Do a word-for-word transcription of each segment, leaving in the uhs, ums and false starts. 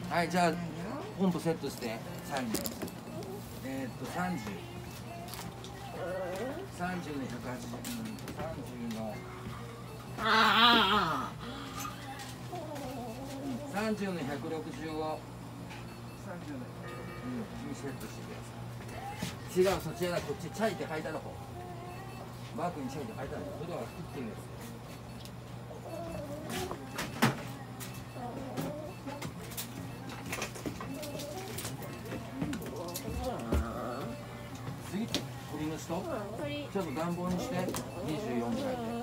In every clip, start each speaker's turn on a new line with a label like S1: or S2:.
S1: はい、じゃあポンプセットしてさんじゅう。えー、っとさんじゅう。さんじゅうのひゃくはちじゅう、うん、さんじゅうのさんじゅうのひゃくろくじゅうをさんじゅうの、うん、にセットしてください。違う、そちらだ、こっちチャイって書いてある方。マークにチャイって書いてある。それではクッキングです。次、鳥の人、ちょっと暖房にしてにじゅうよんかいで。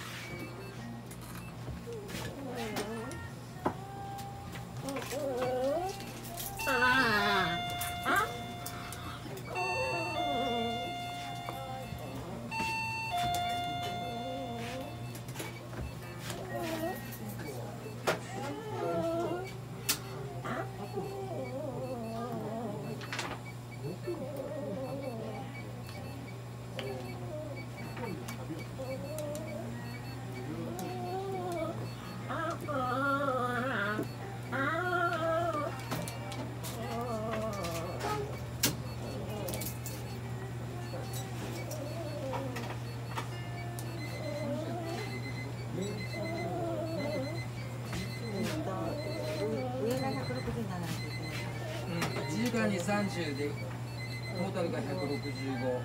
S1: いちじかんにさんじゅうでトータルがひゃくろくじゅうご。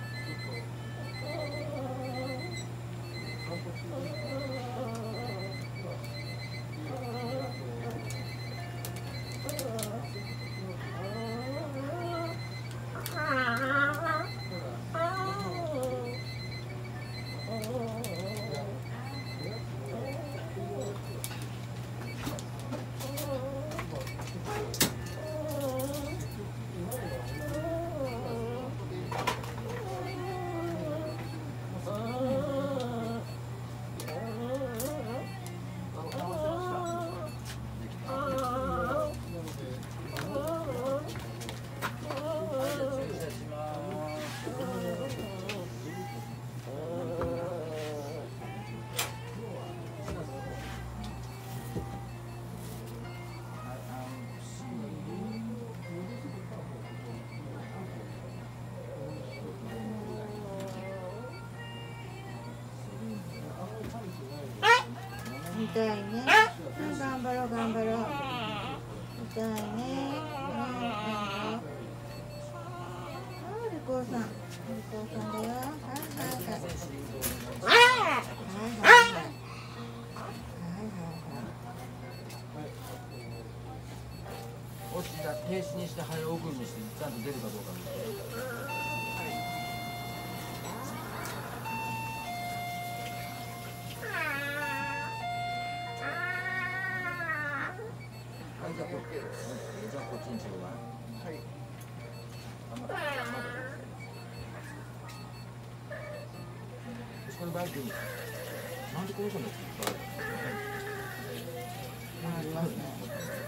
S2: 痛いね。頑張ろう頑張ろう。痛いね。ああ、リコさん、リコさんだよ。はいはいはい。はいはいはい。はいはいはい。
S1: 落ちた停止にして早送りにしてちゃんと出るかどうか見て。じゃあこっち、じゃあこっちにしようか。はい。このバイクに。なんでこの人の。
S2: ありますね。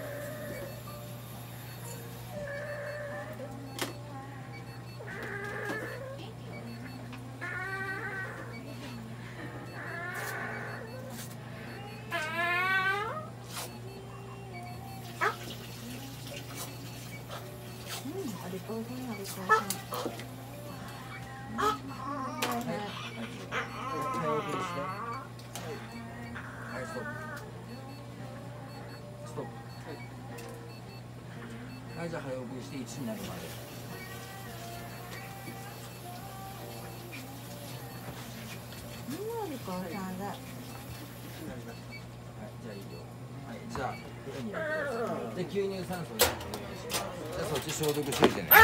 S2: お利口さん、お利口さん。はいはい。
S1: 早送りして。はい、ストップ。ストップ。はい、じゃあ早送りしていちになるまで。
S2: みんなお利口さんだ。はい、
S1: じゃあいいよ。はい、じゃあここに入れてください。で、吸入酸素をお願いします。じゃあそっち消毒しといてね。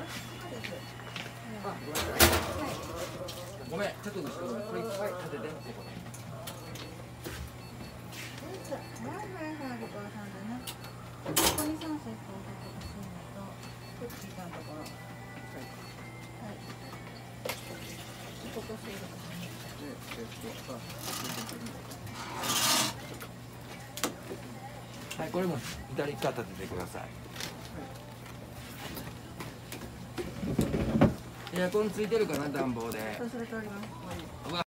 S1: ごめん、ちょっと後ろこれいっぱい立てて。ここね。
S2: はいはいはい、お利口さんだな。ここに酸素をこうかけてほしいのと、クッキーちゃんのところ。はい。ここシールかな。
S1: はい、これも左側立ててください。エアコンついてるかな、暖房で。
S2: そうするとおります。